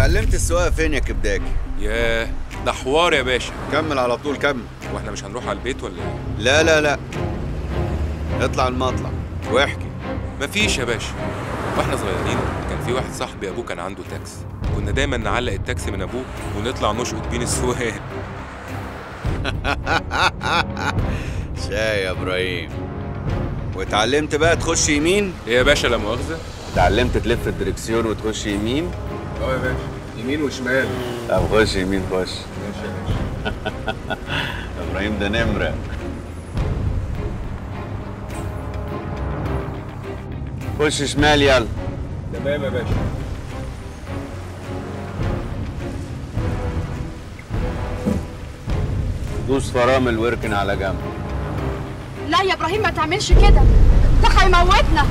اتعلمت السواقه فين يا كبداكي؟ ياه، ده حوار يا باشا. كمل على طول كمل. واحنا مش هنروح على البيت ولا ايه؟ لا لا لا، اطلع المطلع واحكي. مفيش يا باشا. واحنا صغيرين كان في واحد صاحبي ابوه كان عنده تاكسي، كنا دايما نعلق التاكسي من ابوه ونطلع نشقط بين السواق. شاي يا ابراهيم. واتعلمت بقى تخش يمين؟ ايه يا باشا لا مؤاخذه؟ اتعلمت تلف الدركسيون وتخش يمين؟ اه يا باشا، يمين وشمال. طب خش يمين خش. ماشي يا باشا. ابراهيم ده نمره. خش شمال يلا. تمام يا باشا. دوس فرامل واركن على جنب. لا يا ابراهيم ما تعملش كده، ده هيموتنا.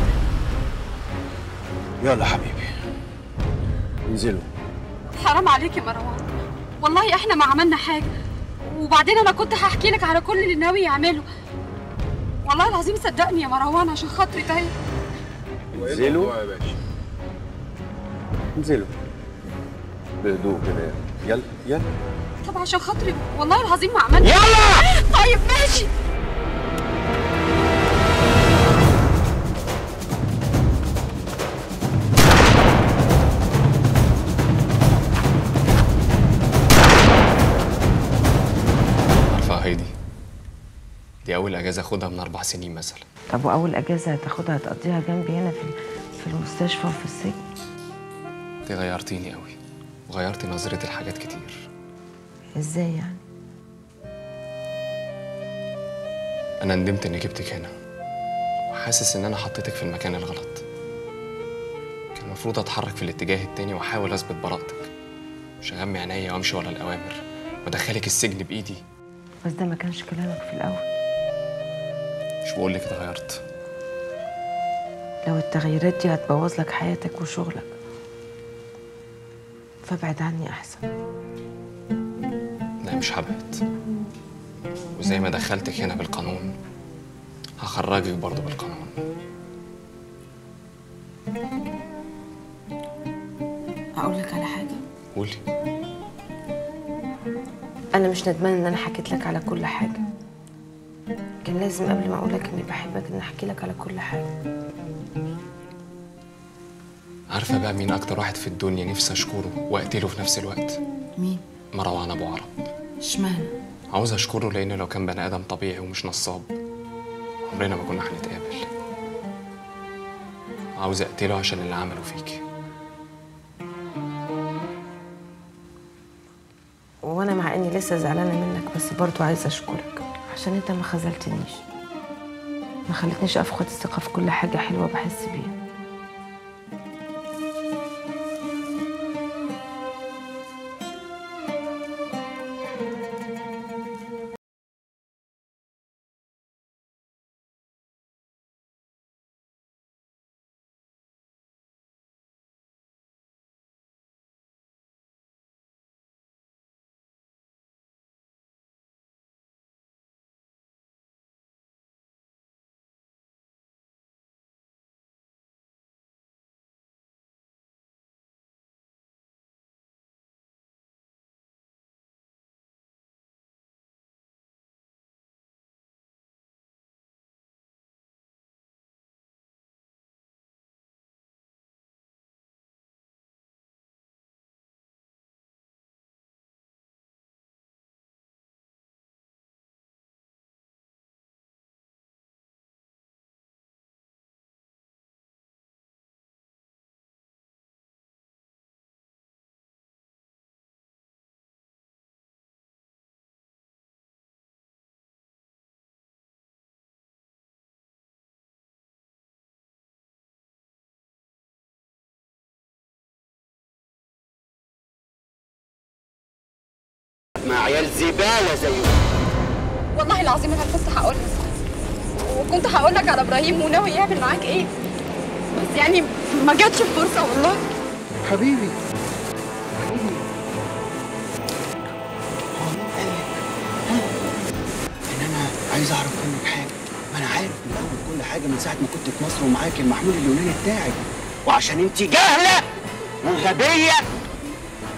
يلا حبيبي انزلوا. حرام عليك يا مروان، والله احنا ما عملنا حاجه، وبعدين انا كنت هحكي لك على كل اللي ناوي يعمله. والله العظيم صدقني يا مروان عشان خاطري. طيب انزلوا يا باشا. انزلوا بهدوء كده. يلا يلا. طب عشان خاطري والله العظيم ما عملنا. يلا. طيب ماشي. هيدي دي أول أجازة أخدها من 4 سنين مثلا. طب وأول أجازة هتاخدها هتقضيها جنبي هنا في المستشفى وفي السجن؟ أنت غيرتيني قوي وغيرتي نظرتي لحاجات كتير. إزاي يعني؟ أنا ندمت إني جبتك هنا وحاسس إن أنا حطيتك في المكان الغلط. كان المفروض أتحرك في الاتجاه التاني وأحاول أثبت براءتك، مش أغمي عينيا وأمشي ورا الأوامر وأدخلك السجن بإيدي. بس ده ما كانش كلامك في الأول. مش بقول لك اتغيرت؟ لو التغييرات دي هتبوظ لك حياتك وشغلك فابعد عني أحسن. لا مش هبعد، وزي ما دخلتك هنا بالقانون هخرجك برضه بالقانون. أقول لك على حاجة؟ قولي. أنا مش ندمان إن أنا حكيت لك على كل حاجة. كان لازم قبل ما أقول لك إني بحبك إن أحكي لك على كل حاجة. عارفة بقى مين أكتر واحد في الدنيا نفسي أشكره وأقتله في نفس الوقت؟ مين؟ مروان أبو عرب. اشمعنى؟ عاوز أشكره لأنه لو كان بني آدم طبيعي ومش نصاب عمرنا ما كنا هنتقابل. عاوز أقتله عشان اللي عمله فيكي. وانا مع اني لسه زعلانه منك بس برضو عايزه اشكرك عشان انت ما خذلتنيش، ما خلتنيش افقد الثقه في كل حاجه حلوه بحس بيها. مع عيال زباله زيهم. والله العظيم انا كنت هقول لك، وكنت هقول لك على ابراهيم وناوي يعمل معاك ايه، بس يعني ما جاتش الفرصه والله. حبيبي حبيبي هو مين قال لك ان انا عايز اعرف منك حاجه؟ ما انا عارف من اول كل حاجه من ساعه ما كنت في مصر ومعاك المحمول اليوناني بتاعك، وعشان انت جاهله وغبيه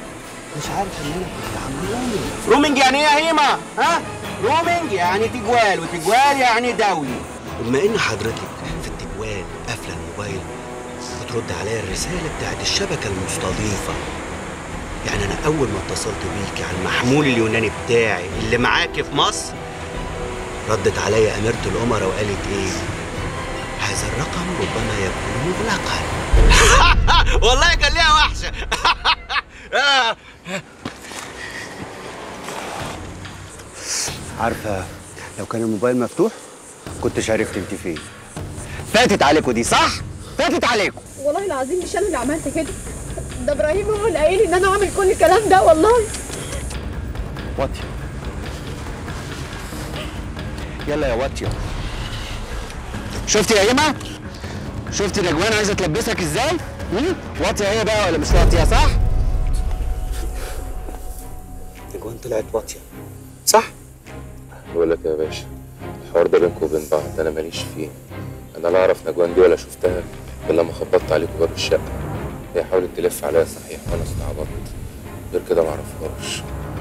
مش عارف ان انا كنت عامل رومينج. رومينج يعني ايه يا هيما؟ ها؟ رومينج يعني تجوال، وتجوال يعني دولي. وبما ان حضرتك في التجوال قافله الموبايل، بترد عليا الرساله بتاعت الشبكه المستضيفه. يعني انا اول ما اتصلت بيكي على المحمول اليوناني بتاعي اللي معاكي في مصر، ردت عليا اميره الامراء وقالت ايه؟ هذا الرقم ربما يكون مغلقا. والله كان ليها وحشه. عارفه لو كان الموبايل مفتوح كنتش عرفت انت فين. فاتت عليكم دي صح؟ فاتت عليكم. والله العظيم مش انا اللي عملت كده، ده ابراهيم هو اللي قايل ان انا اعمل كل الكلام ده والله. واطيه، يلا يا واطيه. شفتي يا هيما؟ شفتي نجوان عايزه تلبسك ازاي؟ واطيه هي بقى ولا مش واطيه صح؟ نجوان طلعت واطيه صح؟ بقول لك يا باشا، الحوار ده بينكم وبين بعض انا ماليش فيه. انا لا اعرف نجوان دي ولا شفتها الا لما خبطت عليكم باب الشقه. هي حاولت تلف عليا صحيح وانا استعبطت، غير كده ما اعرفهاش.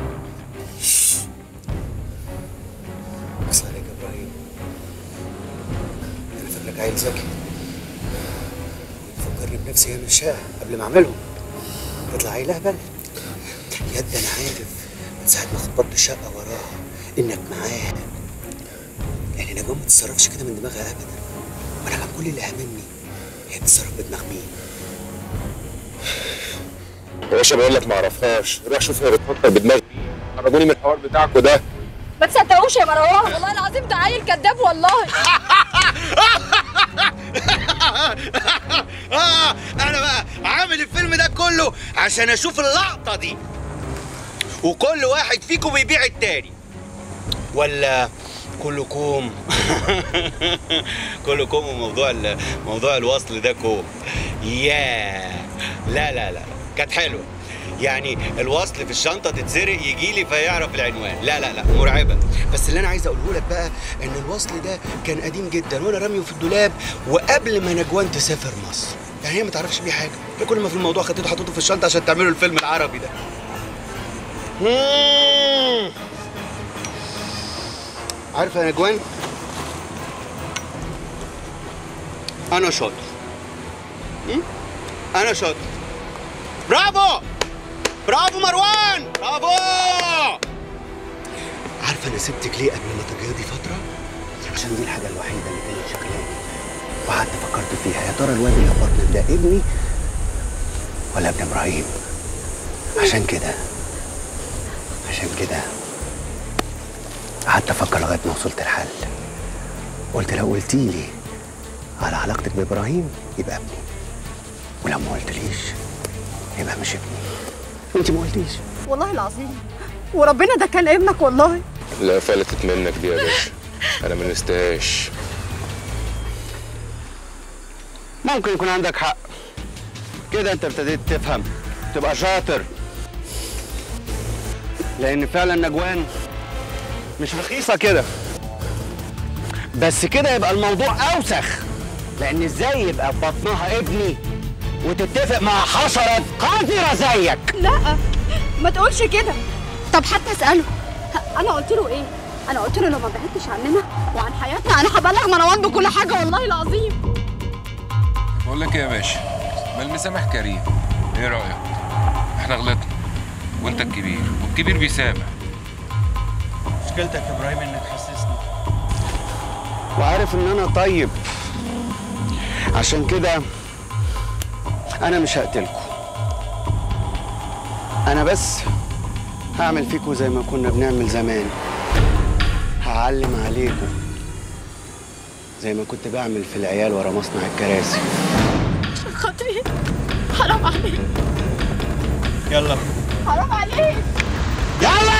بس عليك يا ابراهيم، انا فاكرك عيل ذكي فكرني بنفسي انا الشقه قبل ما اعملهم. تطلع عيل اهبل. يد انا عارف من ساعه ما خبطت الشقه وراها انك معاها، يعني نجوان ما تتصرفش كده من دماغها ابدا. وانا كان كل اللي هاممني هي تتصرف بدماغ مين. يا باشا بقول لك ما اعرفهاش، روح شوف هي بتفكر بدماغ مين. خرجوني من الحوار بتاعكوا ده. ما تصدقوش يا مروان، والله العظيم ده عيل كذاب والله. انا بقى عامل الفيلم ده كله عشان اشوف اللقطه دي، وكل واحد فيكم بيبيع التاني، ولا كلكم كلكم. وموضوع الوصل ده كوم. لا لا لا كانت حلوه. يعني الوصل في الشنطه تتسرق يجي لي فيعرف العنوان. لا لا لا مرعبه. بس اللي انا عايز اقوله لك بقى ان الوصل ده كان قديم جدا وانا راميه في الدولاب، وقبل ما نجوان تسافر مصر. يعني هي ما تعرفش بيه حاجه، هي كل ما في الموضوع خدته حطيته في الشنطه عشان تعملوا الفيلم العربي ده. عارفه يا نجوان، انا شاطر. انا شاطر. برافو برافو مروان، برافو. عارفه انا سبتك ليه قبل ما تجهضي فتره؟ عشان دي الحاجه الوحيده اللي كانت شغلاني، وقعدت فكرت فيها يا ترى الواد اللي في بطنك ده ابني ولا ابن ابراهيم. عشان كده قعدت افكر لغايه ما وصلت الحل. قلت لو قلتي لي على علاقتك بابراهيم يبقى ابني، ولو ما قلتليش يبقى مش ابني. انت ما قلتيش. والله العظيم وربنا ده كان ابنك والله. لا فلتت منك دي يا باشا، انا ما نستاهش. ممكن يكون عندك حق كده، انت ابتديت تفهم تبقى شاطر، لان فعلا نجوان مش رخيصه كده. بس كده يبقى الموضوع اوسخ، لان ازاي يبقى في بطنها ابني وتتفق مع حشره قذره زيك؟ لا ما تقولش كده. طب حتى اساله، انا قلت له ايه؟ انا قلت له لو ما بعدتش عننا وعن حياتنا انا هبلغ مروان بكل حاجه والله العظيم. بقول لك ايه يا باشا، ما المسامح كريم، ايه رايك؟ احنا غلطنا وانت الكبير، والكبير بيسامح. مشكلتك يا ابراهيم انك حسسني وعارف ان انا طيب، عشان كده انا مش هقتلكوا. انا بس هعمل فيكوا زي ما كنا بنعمل زمان، هعلم عليكوا زي ما كنت بعمل في العيال ورا مصنع الكراسي. عشان خاطري حرام عليك. يلا حرام عليك. يلا